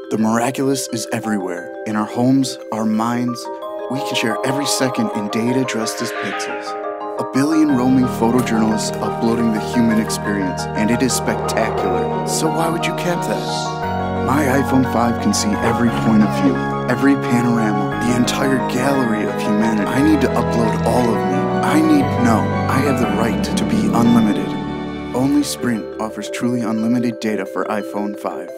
The miraculous is everywhere. In our homes, our minds, we can share every second in data dressed as pixels. A billion roaming photojournalists uploading the human experience, and it is spectacular. So why would you cap that? My iPhone 5 can see every point of view, every panorama, the entire gallery of humanity. I need to upload all of me. I have the right to be unlimited. Only Sprint offers truly unlimited data for iPhone 5.